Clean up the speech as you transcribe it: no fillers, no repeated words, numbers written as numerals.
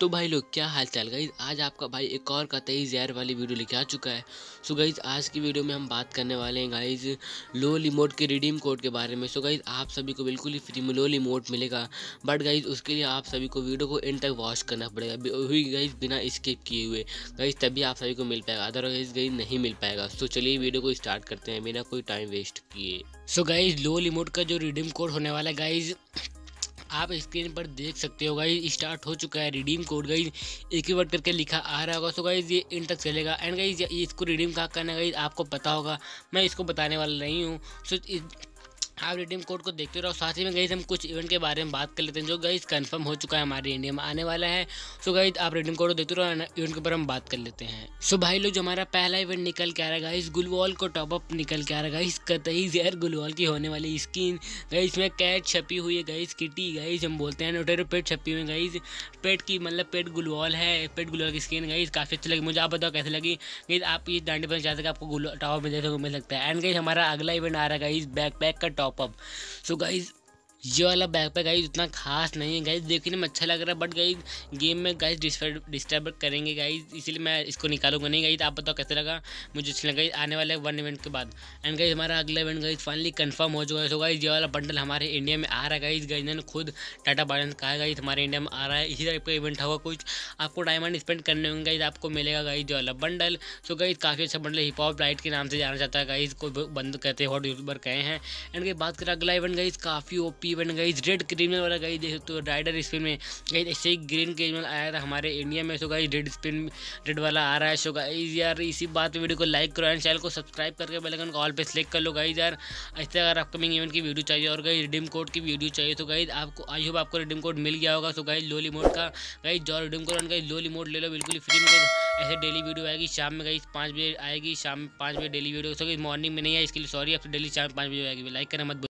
तो भाई लोग क्या हाल चाल गाइज। आज आपका भाई एक और कतई ज़हर वाली वीडियो लेके आ चुका है। सो गाइज आज की वीडियो में हम बात करने वाले हैं गाइज लोल इमोट के रिडीम कोड के बारे में। सो गाइज आप सभी को बिल्कुल ही फ्री में लोल इमोट मिलेगा, बट गाइज उसके लिए आप सभी को वीडियो को एंड तक वॉच करना पड़ेगा, वही गाइज बिना स्किप किए हुए गाइज, तभी आप सभी को मिल पाएगा, अदरवाइज गाइज नहीं मिल पाएगा। तो चलिए वीडियो को स्टार्ट करते हैं बिना कोई टाइम वेस्ट किए। सो गाइज लोल इमोट का जो रिडीम कोड होने वाला है गाइज, आप स्क्रीन पर देख सकते हो गाइज, स्टार्ट हो चुका है रिडीम कोड गाइज। एक ही वर्ड करके लिखा आ रहा होगा। सो गाइज ये इन तक चलेगा एंड गाइज इसको रिडीम कहाँ करना है गाइज आपको पता होगा, मैं इसको बताने वाला नहीं हूँ। सो आप रिडीम कोड को देखते रहो। साथ ही में गाइज हम कुछ इवेंट के बारे में बात कर लेते हैं जो गाइज कंफर्म हो चुका है, हमारे इंडिया में आने वाला है। सो गाइज आप रिडीम कोड को देखते रहो, इवेंट के ऊपर हम बात कर लेते हैं। सो भाई लोग जो हमारा पहला इवेंट निकल के आ रहा है गाइज, गुलवॉल को टॉपअप निकल के आ रहा है गाइज, कतई ज़हर गुलवॉल की होने वाली स्किन गाइज। इसमें कैट छपी हुई है गाइज, किटी गाइज हम बोलते हैं, नोटेरो पेट छपी हुई है गाइज। पेट की मतलब पेट गुलवॉल है, पेट गुलवॉल की स्किन गाइज काफ़ी अच्छी लगी मुझे। आप बताओ कैसे लगी गाइज। आप ये 90% चाहते आपको टॉपअप में देखने को मिल सकता है। एंड गाइज हमारा अगला इवेंट आ रहा है गाइज बैकपैक का टॉपअप। सो गाइज ये वाला बैकपैक गाइज उतना खास नहीं है गाइज, देखने में अच्छा लग रहा है, बट गाइज गेम में गाइज डिस्टर्ब करेंगे गाइज, इसलिए मैं इसको निकालूंगा नहीं गाइज। आप बताओ कैसे लगा, मुझे अच्छा लगा आने वाले वन इवेंट के बाद। एंड गाइज हमारा अगला इवेंट गाइज फाइनली कंफर्म हो चुका है। सो गाइज ये वाला बंडल हमारे इंडिया में आ रहा है गाइज, गाइज ने खुद टाटा बायन कहा है गाइज हमारे इंडिया में आ रहा है। इसी टाइप का इवेंट होगा कुछ, आपको डायमंड स्पेंड करने होंगे गाइज, आपको मिलेगा गाइज ये वाला बंडल। सो गाइज काफ़ी अच्छा बंडल, हिप हॉप लाइट के नाम से जाना जाता है गाइज, कोई बंद कहते हैं, हॉट यूट्यूबर कहे हैं। एंड की बात करें अगला इवेंट गाइज काफ़ी OP event guys, red criminal वाला गाइज देख सकते हो राइडर स्पिन में गाइज, ऐसे ही ग्रीन क्रिमिनल आया था हमारे इंडिया में। So guys red spin red वाला आ रहा है। सो गाइज यार इसी बात पे वीडियो को लाइक करो एंड चैनल को सब्सक्राइब करके बेल आइकन को ऑल पे सेलेक्ट कर लो गाइज यार। ऐसे अगर अपकमिंग इवेंट की वीडियो चाहिए और गाइज रिडीम कोड की वीडियो चाहिए तो गाइज आपको आई होप आपको रिडीम कोड मिल गया होगा। सो गाइज लोल इमोट का गाइज जो redeem code guys lol emote ले लो बिल्कुल फ्री में। ऐसे डेली वीडियो आएगी शाम में गाइज 5 बजे आएगी, शाम 5 बजे daily video. So guys morning में नहीं है, इसके लिए सॉरी, आपसे डेली शाम 5 बजे आएगी। लाइक करना मत।